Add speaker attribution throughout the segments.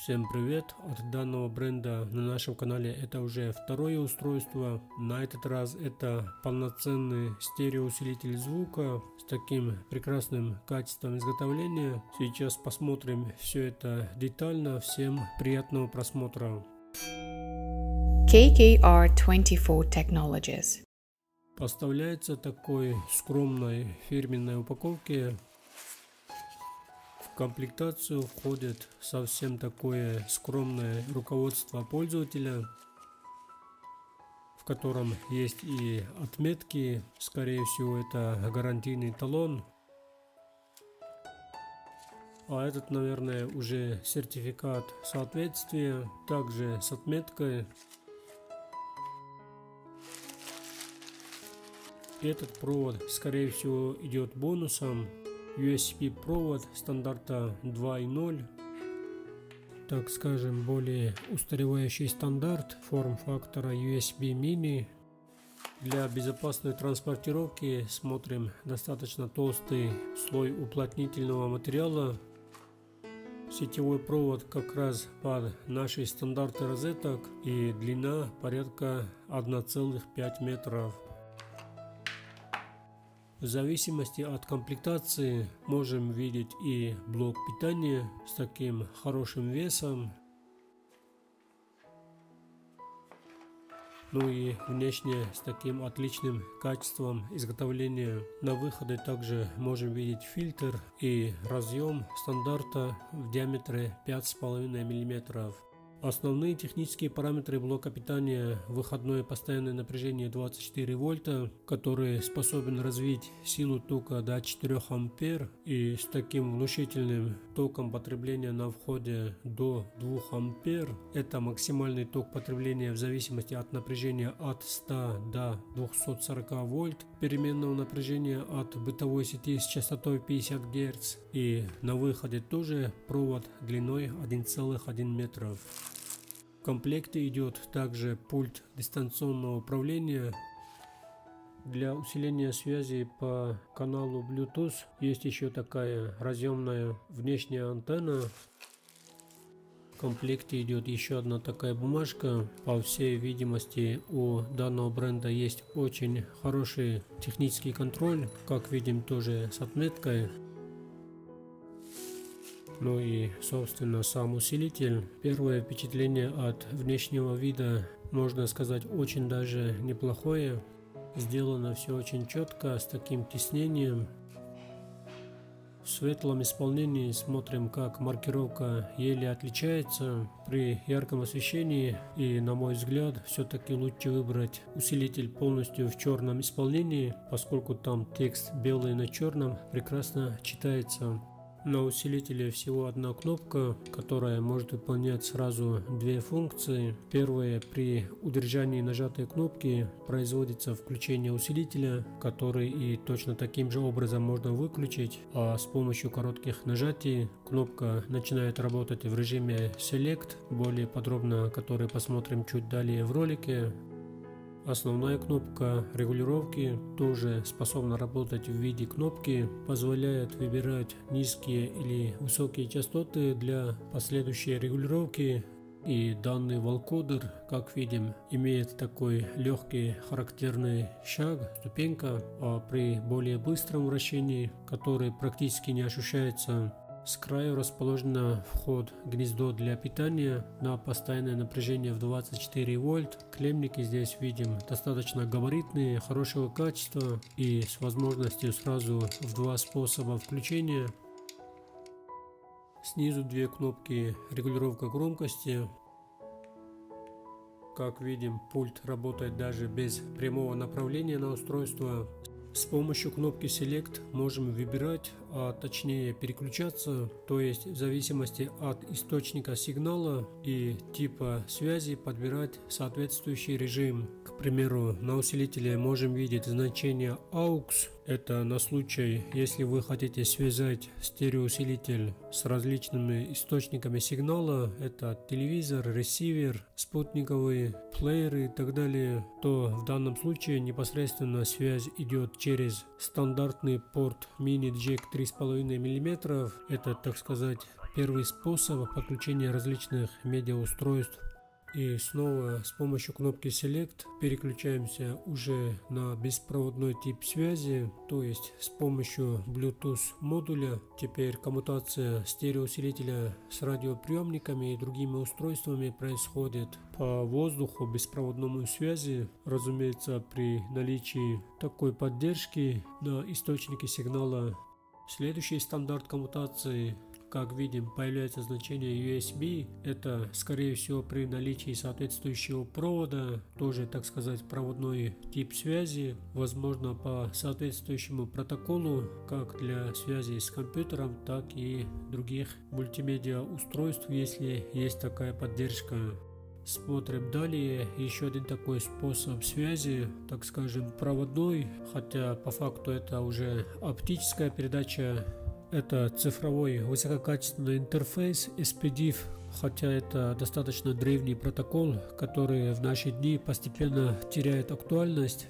Speaker 1: Всем привет! От данного бренда на нашем канале это уже второе устройство. На этот раз это полноценный стереоусилитель звука с таким прекрасным качеством изготовления. Сейчас посмотрим все это детально. Всем приятного просмотра.
Speaker 2: KKR24 Technologies.
Speaker 1: Поставляется такой скромной фирменной упаковке. В комплектацию входит совсем такое скромное руководство пользователя, в котором есть и отметки, скорее всего это гарантийный талон, а этот, наверное, уже сертификат соответствия, также с отметкой. Этот провод, скорее всего, идет бонусом. USB провод стандарта 2.0, так скажем, более устаревающий стандарт форм-фактора USB mini. Для безопасной транспортировки смотрим достаточно толстый слой уплотнительного материала. Сетевой провод как раз под наши стандарты розеток и длина порядка 1,5 метров. В зависимости от комплектации можем видеть и блок питания с таким хорошим весом, ну и внешне с таким отличным качеством изготовления. На выходе также можем видеть фильтр и разъем стандарта в диаметре 5,5 мм. Основные технические параметры блока питания: выходное постоянное напряжение 24 вольта, который способен развить силу тока до 4 ампер, и с таким внушительным током потребления на входе до 2 ампер. Это максимальный ток потребления в зависимости от напряжения от 100 до 240 вольт, переменного напряжения от бытовой сети с частотой 50 Гц, и на выходе тоже провод длиной 1,1 метров. В комплекте идет также пульт дистанционного управления. Для усиления связи по каналу Bluetooth есть еще такая разъемная внешняя антенна. В комплекте идет еще одна такая бумажка. По всей видимости, у данного бренда есть очень хороший технический контроль, как видим, тоже с отметкой. Ну и, собственно, сам усилитель. Первое впечатление от внешнего вида, можно сказать, очень даже неплохое. Сделано все очень четко, с таким тиснением. В светлом исполнении смотрим, как маркировка еле отличается при ярком освещении. И, на мой взгляд, все-таки лучше выбрать усилитель полностью в черном исполнении, поскольку там текст белый на черном прекрасно читается. На усилителе всего одна кнопка, которая может выполнять сразу две функции. Первая: при удержании нажатой кнопки производится включение усилителя, который и точно таким же образом можно выключить, а с помощью коротких нажатий кнопка начинает работать в режиме Select, более подробно который посмотрим чуть далее в ролике. Основная кнопка регулировки тоже способна работать в виде кнопки, позволяет выбирать низкие или высокие частоты для последующей регулировки. И данный волкодер, как видим, имеет такой легкий характерный шаг, ступенька, а при более быстром вращении, который практически не ощущается, с краю расположено вход-гнездо для питания на постоянное напряжение в 24 вольт. Клеммники здесь видим достаточно габаритные, хорошего качества и с возможностью сразу в два способа включения. Снизу две кнопки регулировка громкости. Как видим, пульт работает даже без прямого направления на устройство. С помощью кнопки Select можем выбирать, а точнее переключаться, то есть в зависимости от источника сигнала и типа связи подбирать соответствующий режим. К примеру, на усилителе можем видеть значение AUX. Это на случай, если вы хотите связать стереоусилитель с различными источниками сигнала, это телевизор, ресивер, спутниковые плееры и так далее, то в данном случае непосредственно связь идет через стандартный порт mini jack 3,5 мм. Это, так сказать, первый способ подключения различных медиаустройств. И снова с помощью кнопки Select переключаемся уже на беспроводной тип связи, то есть с помощью Bluetooth модуля. Теперь коммутация стереоусилителя с радиоприемниками и другими устройствами происходит по воздуху беспроводному связи, разумеется, при наличии такой поддержки на источнике сигнала. Следующий стандарт коммутации, как видим, появляется значение USB. Это, скорее всего, при наличии соответствующего провода, тоже, так сказать, проводной тип связи, возможно, по соответствующему протоколу, как для связи с компьютером, так и других мультимедиа устройств, если есть такая поддержка. Смотрим далее. Еще один такой способ связи, так скажем, проводной, хотя по факту это уже оптическая передача. Это цифровой высококачественный интерфейс SPDIF, хотя это достаточно древний протокол, который в наши дни постепенно теряет актуальность.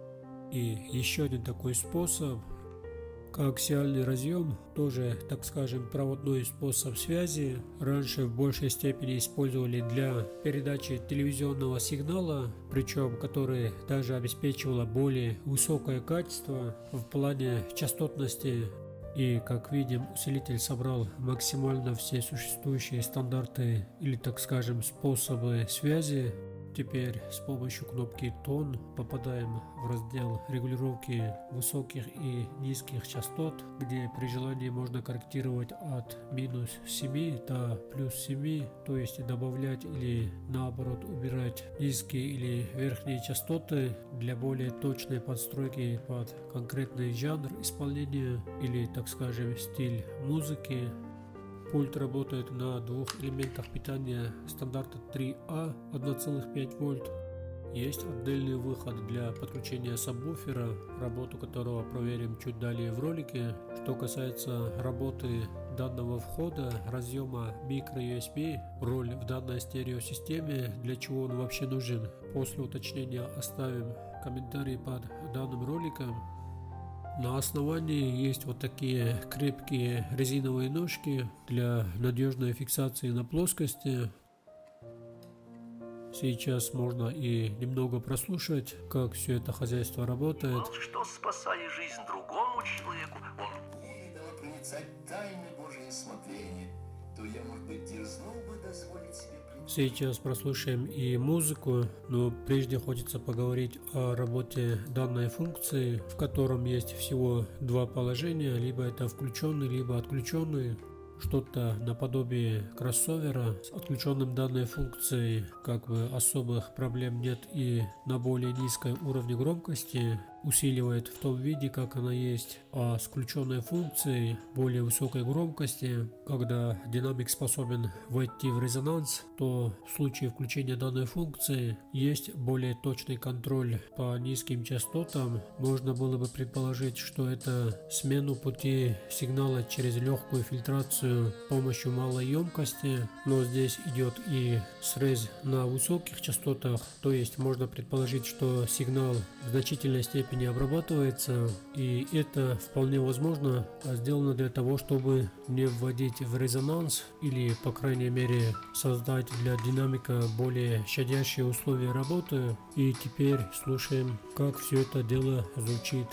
Speaker 1: И еще один такой способ, коаксиальный разъем, тоже, так скажем, проводной способ связи. Раньше в большей степени использовали для передачи телевизионного сигнала, причем который даже обеспечивало более высокое качество в плане частотности. И, как видим, усилитель собрал максимально все существующие стандарты или, так скажем, способы связи. Теперь с помощью кнопки Tone попадаем в раздел регулировки высоких и низких частот, где при желании можно корректировать от минус 7 до плюс 7, то есть добавлять или наоборот убирать низкие или верхние частоты для более точной подстройки под конкретный жанр исполнения или, так скажем, стиль музыки. Пульт работает на двух элементах питания стандарта 3А 1,5 вольт. Есть отдельный выход для подключения сабвуфера, работу которого проверим чуть далее в ролике. Что касается работы данного входа, разъема microUSB, роль в данной стереосистеме, для чего он вообще нужен, после уточнения оставим комментарий под данным роликом. На основании есть вот такие крепкие резиновые ножки для надежной фиксации на плоскости. Сейчас можно и немного прослушать, как все это хозяйство работает.
Speaker 3: Что, спасая жизнь другому человеку, он
Speaker 4: дал проницать тайны Божьего смотрения, то я, может быть, дерзнул бы дозволить себе.
Speaker 1: Сейчас прослушаем и музыку, но прежде хочется поговорить о работе данной функции, в котором есть всего два положения, либо это включенный, либо отключенный. Что-то наподобие кроссовера. С отключенным данной функцией как бы особых проблем нет, и на более низкой уровне громкости усиливает в том виде, как она есть, а с включенной функцией более высокой громкости, когда динамик способен войти в резонанс, то в случае включения данной функции есть более точный контроль по низким частотам. Можно было бы предположить, что это смену пути сигнала через легкую фильтрацию с помощью малой емкости, но здесь идет и срез на высоких частотах, то есть можно предположить, что сигнал в значительной степени обрабатывается, и это вполне возможно сделано для того, чтобы не вводить в резонанс или, по крайней мере, создать для динамика более щадящие условия работы. И теперь слушаем, как все это дело звучит.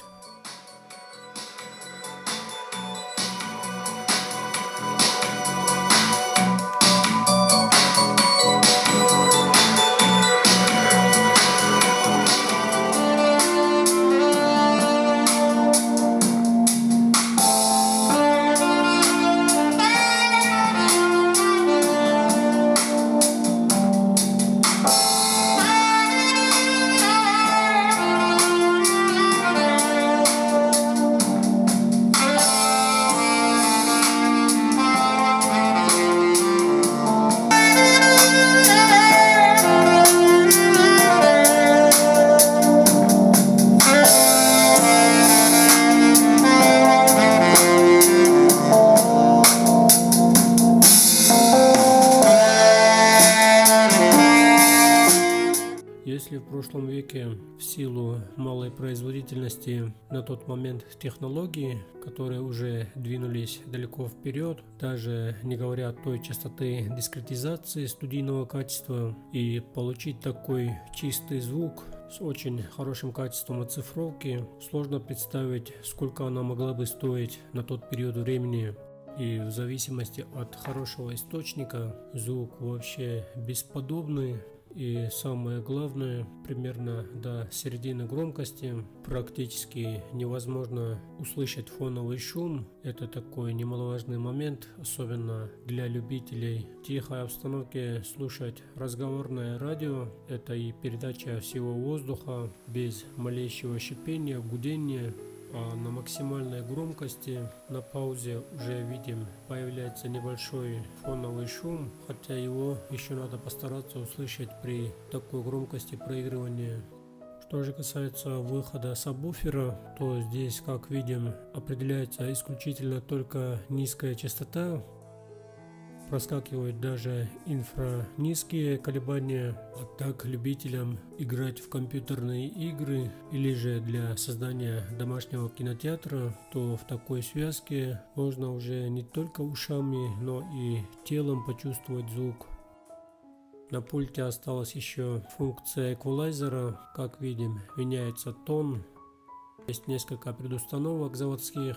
Speaker 1: Если в прошлом веке в силу малой производительности на тот момент технологий, которые уже двинулись далеко вперед, даже не говоря о той частоты дискретизации студийного качества, и получить такой чистый звук с очень хорошим качеством оцифровки, сложно представить, сколько она могла бы стоить на тот период времени. И в зависимости от хорошего источника звук вообще бесподобный. И самое главное, примерно до середины громкости практически невозможно услышать фоновый шум. Это такой немаловажный момент, особенно для любителей тихой обстановки, слушать разговорное радио. Это и передача всего воздуха без малейшего шипения, гудения. А на максимальной громкости на паузе уже видим, появляется небольшой фоновый шум, хотя его еще надо постараться услышать при такой громкости проигрывания. Что же касается выхода сабвуфера, то здесь, как видим, определяется исключительно только низкая частота. Проскакивают даже инфранизкие колебания, а так любителям играть в компьютерные игры или же для создания домашнего кинотеатра, то в такой связке можно уже не только ушами, но и телом почувствовать звук. На пульте осталась еще функция эквалайзера. Как видим, меняется тон. Есть несколько предустановок заводских.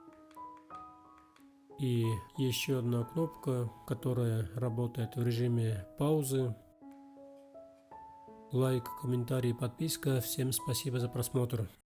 Speaker 1: И еще одна кнопка, которая работает в режиме паузы. Лайк, комментарий, подписка. Всем спасибо за просмотр.